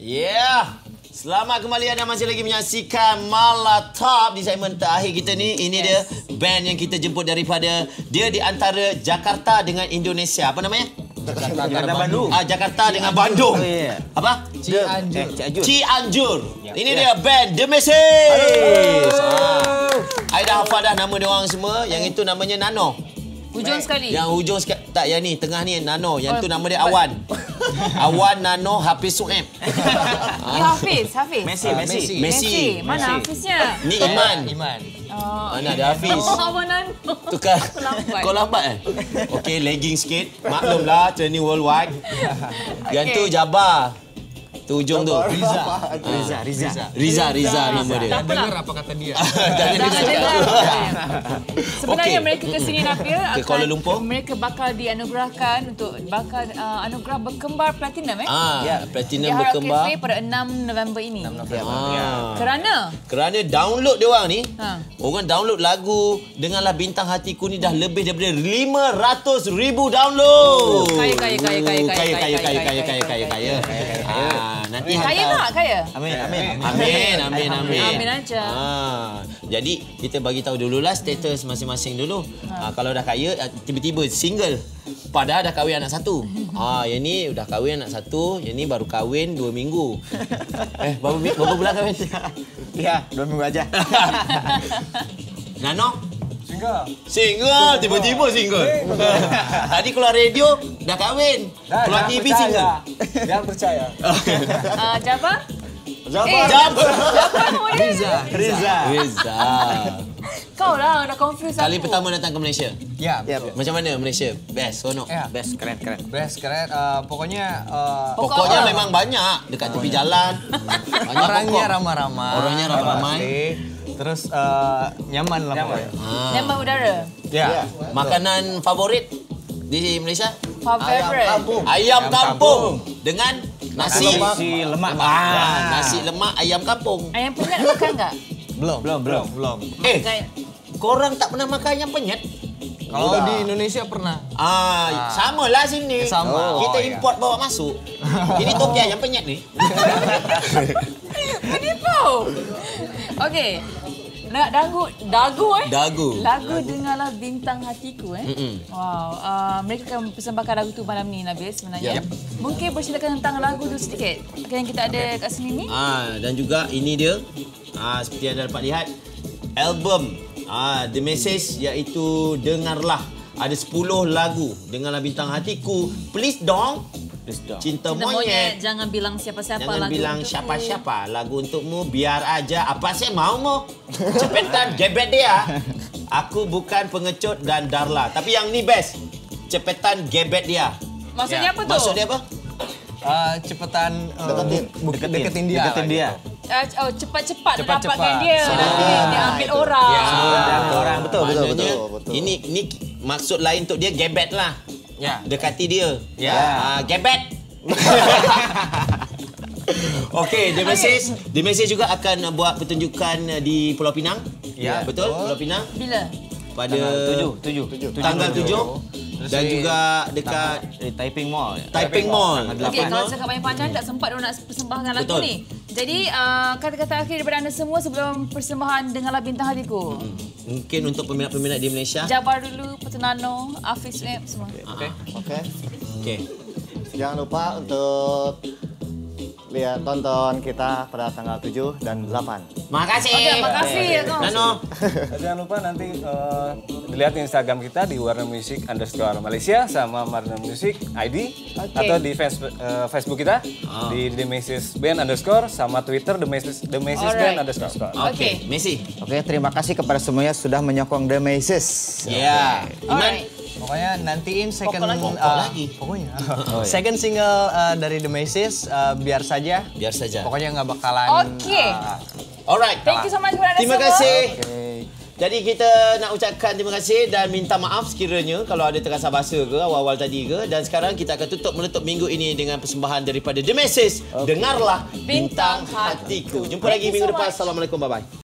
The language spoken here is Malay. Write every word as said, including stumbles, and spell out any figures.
Yeah. Selamat kembali, anda masih lagi menyaksikan Mala Top di segmen terakhir kita ni. Ini yes. dia band yang kita jemput daripada dia di antara Jakarta dengan Indonesia. Apa namanya? Jakarta dengan Bandung. Ah, Jakarta Ci dengan Bandung. Oh, yeah. Apa? Cianjur. Eh, Cianjur. Cianjur. Yeah. Ini yeah. dia band The Message. Ah. I dah hafal dah nama dia orang semua. Yang itu namanya Nano. Hujung sekali. Yang hujung sekali. Tak, yang ni tengah ni Nano. Yang oh, tu nama dia Awan. Awan, Nano, Hafiz Sueb. Ya, Hafiz, Hafiz. Messi, uh, Messi. Messi. Messi. Mana Hafiznya? Ni Iman. Iman. Oh, mana ada Hafiz? Oh, Awan Nano. Tukar. Lambat. Kau lambat eh? Okey, lagging sikit. Maklumlah, training worldwide. Yang tu Jabar. Tu hujung tu. Riza. Riza, Riza. Riza, Riza nama dia. Tak dengar apa kata dia. Jangan dengar. Sebenarnya okay. mereka ke sini Nabil ke Kuala Lumpur. Mereka bakal dianugerahkan untuk bakal uh, anugerah berkembar platinum eh. Ah, ya, platinum di berkembar. Cafe pada enam November ini. enam November. Ah. Ya. Kerana kerana download dia orang ni. Ha. Orang download lagu Dengarlah Bintang Hatiku ni dah lebih daripada lima ratus ribu download. Kaya kaya kaya kaya kaya kaya kaya kaya kaya kaya. Ah, nanti kaya tak kaya? Amin amin. Amin amin amin. Amin aja. Ah, jadi kita bagi tahu dululah status masing-masing dulu. Ha. Ah, kalau dah kaya tiba-tiba single. Padahal dah kahwin anak satu. Ah, yang ni dah kahwin anak satu, yang ni baru kahwin dua minggu. eh, berapa berapa bulan kahwin? Ya, dua minggu aja. Nano? Single. Single, tiba-tiba single. Tadi keluar radio dah kahwin. Dah, keluar T V percaya. Single. Jangan percaya. Ah, uh, Jabar? Jabar. Jabar. Riza. Riza. Riza. Kau lah dah confuse aku. Kali pertama datang ke Malaysia. Ya, ya. Macam mana Malaysia? Best, seronok. Ya. Best, keren, keren. Best, keren. Uh, pokoknya uh, pokoknya orang. Memang banyak dekat tepi jalan. Banyak orangnya ramah-ramah. Orangnya ramah-ramah. Terus uh, nyaman lah pokoknya. Ah. Nyaman udara. Ya. ya. Makanan favorit di Malaysia? Favorite. Ayam kampung. Ayam kampung dengan nasi. Nasi lemak. Ah, nasi lemak ayam kampung. Ayam penyet makan enggak? Belum, belum, belum, belum. Eh, korang tak pernah makan ayam penyet? Kalau di Indonesia pernah. Ah, ah. Samalah sini. Sama. Kita oh, import iya. bawa masuk. Ini topi ayam penyet ni. Menipu. Okey. Nak dagu, dagu eh? Dagu. Lagu Dengarlah Bintang Hatiku eh. Mm-mm. Wow. Uh, mereka akan persembahkan lagu tu malam ni Nabil sebenarnya. Yep. Mungkin berceritakan tentang lagu tu sedikit. Yang kita ada kat sini ni. Ah, dan juga ini dia. Ah, seperti yang anda dapat lihat, album ah, The Message iaitu Dengarlah. Ada sepuluh lagu. Dengarlah Bintang Hatiku. Please dong. Cinta, Cinta monyet. monyet. Jangan bilang siapa-siapa. Jangan lagu bilang untukku. siapa-siapa. Lagu untukmu biar aja. Apa sih mau mo? Cepetan gebet dia. Aku bukan pengecut dan Darla. Tapi yang ni best. Cepetan gebet dia. Maksudnya ya. apa tu? Maksud dia apa? Uh, cepetan uh, deketin. Deketin. Deketin dia. Deketin dia. Uh, oh, cepat-cepat cepat, dapatkan cepat. dia. So, nanti ah, dia ambil orang. Ya. Ambil orang. Betul, betul, Maknanya, betul, betul. Ini, ini maksud lain untuk dia gebet lah. Ya. Dekati dia. Ya. Uh, gebet. Okey, The Message, okay. The Message juga akan buat pertunjukan di Pulau Pinang. Ya, betul, betul. Pulau Pinang. Bila? Pada tujuh. Tanggal tujuh. Dan juga dekat di Taiping Mall. Taiping Mall. Okey, kalau cakap banyak panjang tak sempat orang nak persembahkan lagu betul. ni. Jadi uh, kata-kata akhir daripada anda semua sebelum persembahan Dengarlah Bintang Hatiku. Hmm. Mungkin untuk peminat-peminat di Malaysia. Jabar dulu, Petenano, Hafiz Sueb semua. Okey. Okey. Okey. Jangan lupa untuk lihat tonton kita pada tanggal tujuh dan delapan. Makasih. Okey, makasih ya kau. Nano. Jangan lupa nanti uh, dilihat Instagram kita di Warna Music underscore Malaysia sama Warna Music I D okay. atau di Facebook, uh, Facebook kita oh. di The Message Band underscore sama Twitter The Message The Message Band underscore. Okey, okay. Messi. Oke, okay, terima kasih kepada semuanya sudah menyokong The Message. Ya. Yeah. Iman. Pokoknya nantiin second Pokok lagi. Pokok uh, lagi. Pokoknya. Oh, iya. Second single uh, dari The Message uh, biar saja. Biar saja. Pokoknya nggak bakalan. Okey. Uh, Alright. Thank you so much kepada anda terima semua. Terima kasih. Okay. Jadi kita nak ucapkan terima kasih dan minta maaf sekiranya kalau ada terasa basa ke awal-awal tadi ke. Dan sekarang kita akan tutup menutup minggu ini dengan persembahan daripada The Message. Okay. Dengarlah Bintang, Bintang Hatiku. Jumpa Thank lagi minggu so depan. Assalamualaikum. Bye-bye.